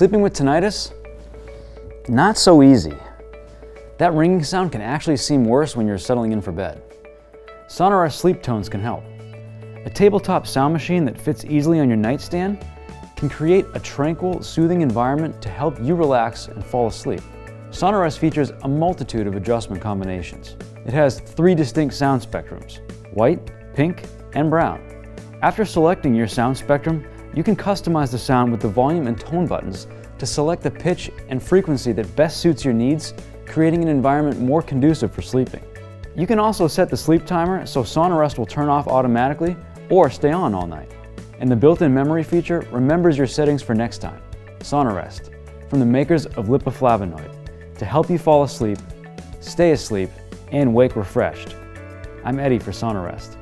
Sleeping with tinnitus? Not so easy. That ringing sound can actually seem worse when you're settling in for bed. Sonorest sleep tones can help. A tabletop sound machine that fits easily on your nightstand can create a tranquil, soothing environment to help you relax and fall asleep. Sonorest features a multitude of adjustment combinations. It has 3 distinct sound spectrums: white, pink, and brown. After selecting your sound spectrum, you can customize the sound with the volume and tone buttons to select the pitch and frequency that best suits your needs, creating an environment more conducive for sleeping. You can also set the sleep timer so Sonorest will turn off automatically or stay on all night. And the built-in memory feature remembers your settings for next time. Sonorest, from the makers of Lipoflavonoid, to help you fall asleep, stay asleep, and wake refreshed. I'm Eddie for Sonorest.